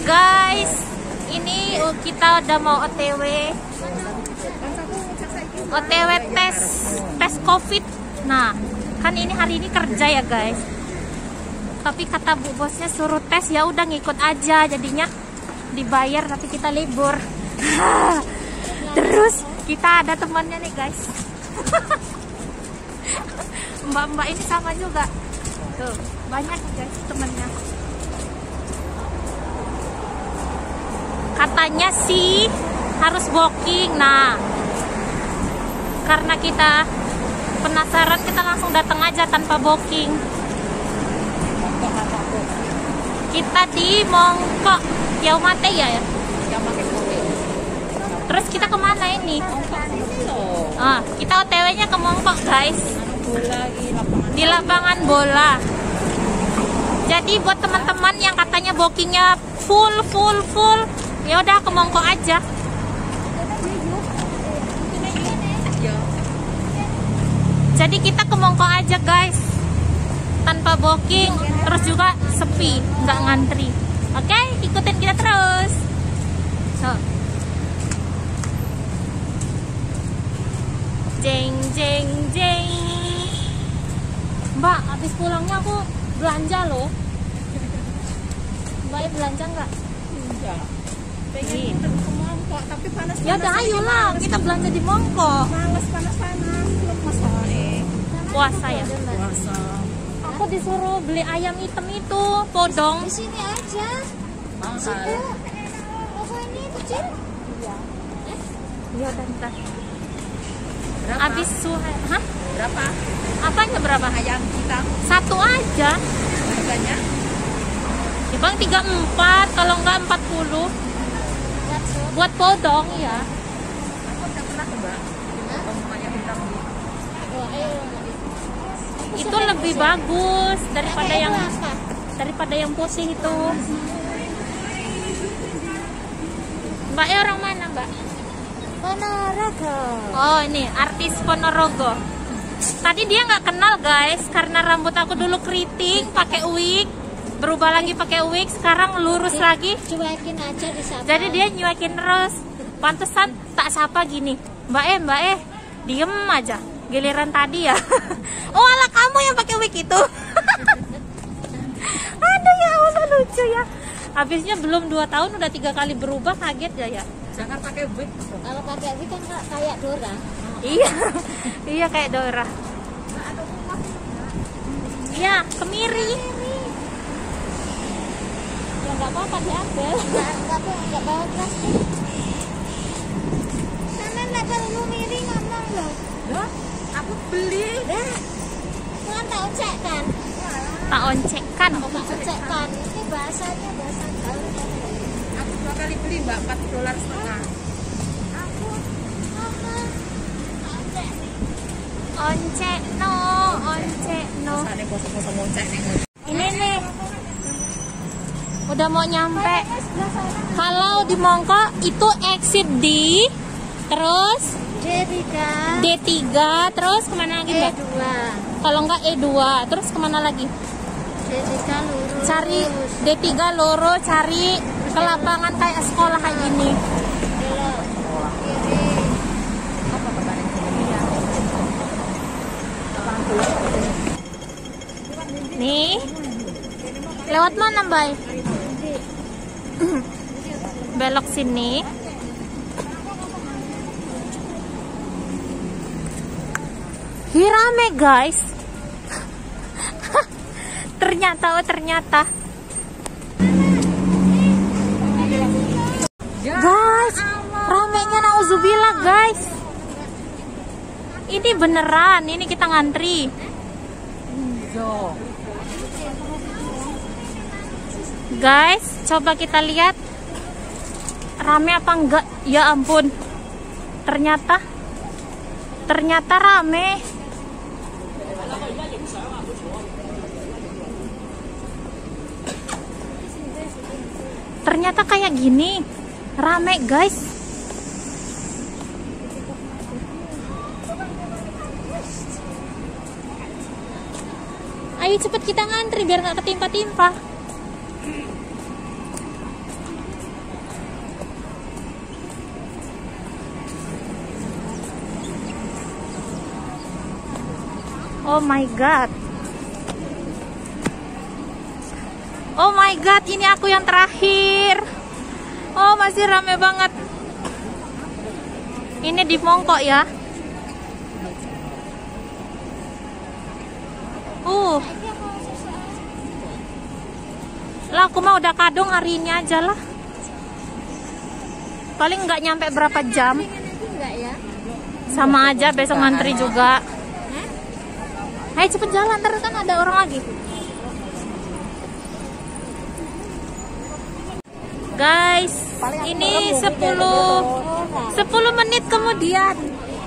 Guys, ini kita udah mau OTW tes COVID. Nah, kan ini hari ini kerja ya guys. Tapi kata bu bosnya suruh tes, ya udah ngikut aja. Jadinya dibayar tapi kita libur. Terus kita ada temannya nih guys. Mbak-mbak ini sama juga. Tuh, banyak guys temennya. Katanya sih harus booking. Nah, karena kita penasaran, kita langsung datang aja tanpa booking. Kita di Mongkok Yaumate ya. Terus kita kemana ini? Kita OTW-nya ke Mongkok guys. Di lapangan bola. Jadi buat teman-teman yang katanya bookingnya full, ya udah ke Mongkok aja. Jadi kita ke Mongkok aja guys, tanpa booking, terus juga sepi, nggak ngantri. Oke, ikutin kita terus. Jeng jeng jeng. Mbak, habis pulangnya aku belanja loh. Mbak belanja nggak? Enggak. Pengen ke Mongkok tapi panas. Ya udah ayolah kita belanja di Mongkok. Males panas-panas, belum masalah. Puasa ya? Puasa. Aku disuruh beli ayam hitam itu, podong. Di sini aja. Mahal. Oh, ini kecil? Iya, bentar. Berapa? Habis hah? Berapa? Apanya berapa? Ayam hitam. Satu aja. Harganya? Ya bang 34, kalau enggak 40. Buat podong ya. Aku udah pernah coba. Ayam hitam gitu. Itu lebih bagus daripada yang putih itu. Mbaknya orang mana, Mbak? Ponorogo. Oh, ini artis Ponorogo. Tadi dia nggak kenal guys, karena rambut aku dulu keriting pakai wig, berubah lagi pakai wig, sekarang lurus lagi. Cuekin aja disapa. Jadi dia nyuekin terus. Pantesan tak sapa gini. Mbak diem aja. Giliran tadi ya. Oh, ala kamu yang pakai wig itu. Aduh ya Allah, lucu ya. Habisnya belum 2 tahun udah 3 kali berubah, kaget ya. Jangan pakai wig. Kalau pakai wig kan kayak Dora. Iya. Iya kayak Dora. Iya, kemiri. Ya nggak apa-apa diambil. Nggak bawa plastik. Sana nggak perlu miring ngomong loh. Loh, aku beli. Kan tak ocekkan. Tak oncekkan. Tak ocekkan. Ini bahasanya bahasa gaul. Aku 2 kali beli Mbak, $4.50. Aku mama ocek. Oncekno. Rasanya kosong-kosong ngocek nih. Ini nih. Udah mau nyampe. Kalau di Mongkok itu exit D, terus D3, terus kemana lagi Mbak? E2. Kalau enggak E2, terus kemana lagi? D3 lurus. Cari D3 lurus, cari ke lapangan kayak sekolah kayak gini. Belok kiri. Apa kebalik Indonesia? Nih. Lewat mana, Mbak? Belok sini. Rame guys. ternyata guys, ramenya nauzubillah guys. Ini beneran, ini kita ngantri. Guys, coba kita lihat rame apa enggak. Ya ampun, ternyata rame. Ternyata kayak gini, rame guys. Ayo cepet kita ngantri biar nggak ketimpa-timpa. Oh my god. Oh my god, ini aku yang terakhir. Oh, masih rame banget. Ini di mongkok ya. Lah aku mau udah kadung hari ini aja lah. Paling nggak nyampe berapa jam. Sama aja besok ngantri juga. Ayo cepet jalan, terus kan ada orang lagi. Guys, ini 10 menit kemudian.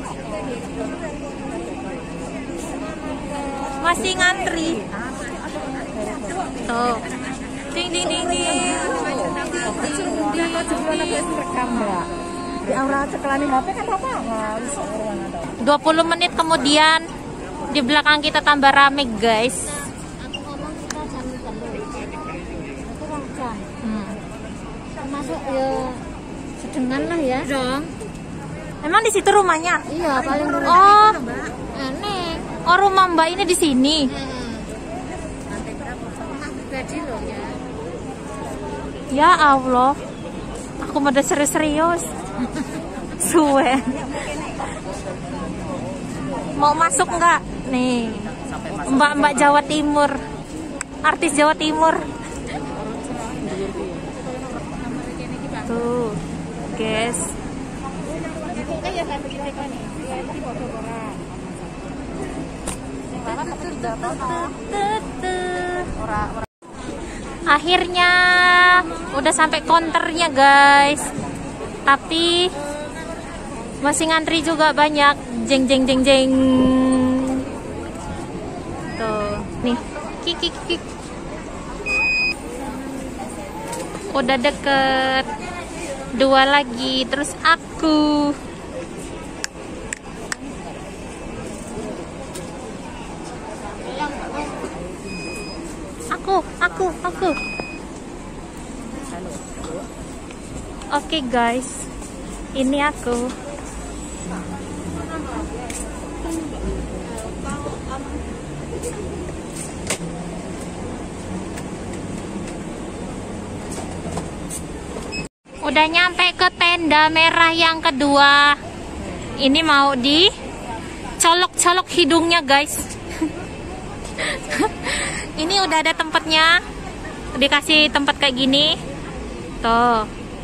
Masih ngantri. Tuh. Ding ding ding ding. 20 menit kemudian di belakang kita tambah rame, guys. Masuk ya sedengan lah ya. Emang di situ rumahnya? Iya, paling dulu. Oh, Aneh. oh rumah Mbak ini di sini. Ya Allah, aku mau serius-serius. Suwe. Mau masuk nggak? Nih, Mbak-mbak Jawa Timur, artis Jawa Timur. Tuh, guys. Akhirnya udah sampai counternya, guys. Tapi masih ngantri juga banyak. Jeng jeng jeng jeng. Tuh, nih. Kik. Udah deket. 2 lagi, terus aku. Aku. Oke, guys. Ini aku. Udah nyampe ke tenda merah yang kedua. Ini mau dicolok-colok hidungnya, guys. Ini udah ada tempatnya. Dikasih tempat kayak gini. Tuh.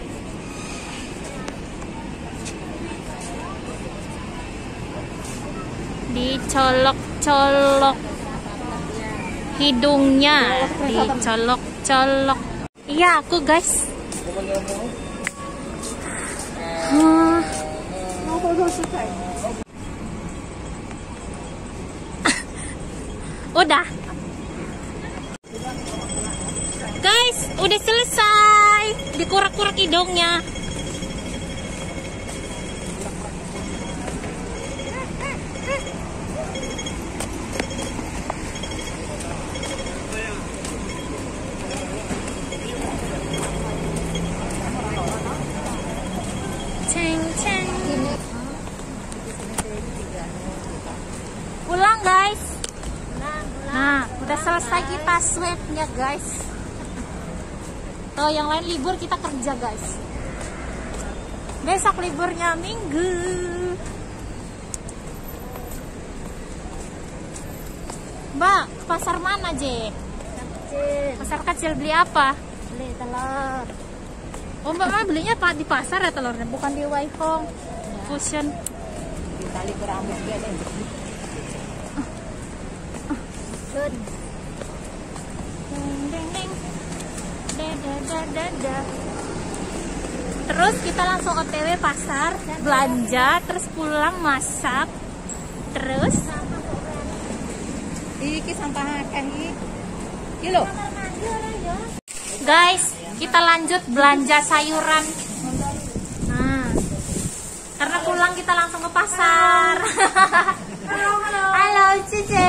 Dicolok-colok hidungnya. Dicolok-colok. Iya, aku, guys. Udah. Guys, udah selesai. Dikurak-kurak hidungnya. Ceng. Pulang, guys. Nah, udah selesai kita swab-nya, guys. Tuh, yang lain libur, kita kerja, guys. Besok liburnya Minggu. Mbak, ke pasar mana, Je? Pasar kecil beli apa? Beli telur. Oh, Mbak belinya di pasar ya telurnya, bukan di Waifong Fusion. Di tali berambut dia nih. Terus kita langsung OTW pasar, belanja, terus pulang masak. Terus Iki sampah akeh iki. Iki lho. guys, kita lanjut belanja sayuran. Nah, karena pulang kita langsung ke pasar. Halo Cice.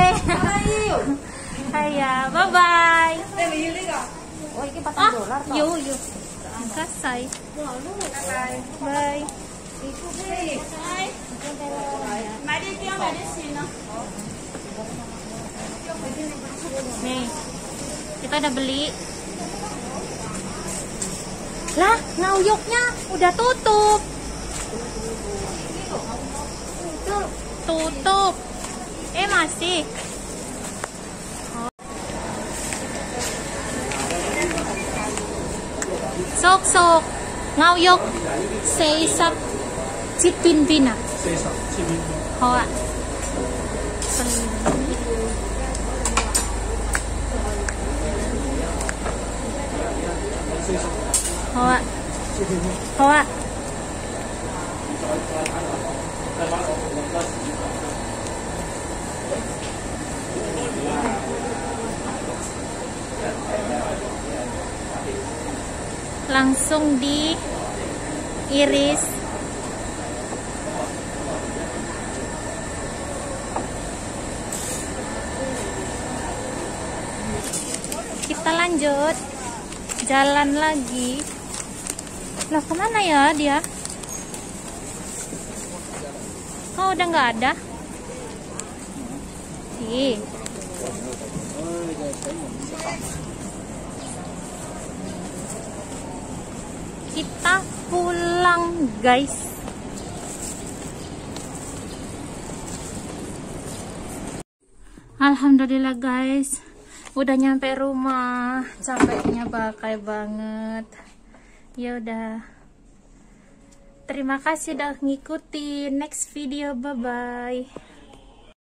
Iya, bye bye. Oh, ini $4 toh. Yuk. Selesai. Bye. Bye. Nih, kita udah beli. Lah, ngauyoknya udah tutup. Tutup. Masih. Sok ngauyok seisap cipin-pina. Hoa. Hoa. Hoa. Langsung diiris. Kita lanjut jalan lagi. Loh, kemana ya dia? Oh, udah nggak ada. Ih. Kita pulang, guys. Alhamdulillah, guys. Udah nyampe rumah. Capeknya bakal banget. Ya udah. Terima kasih udah ngikutin. Next video, bye-bye.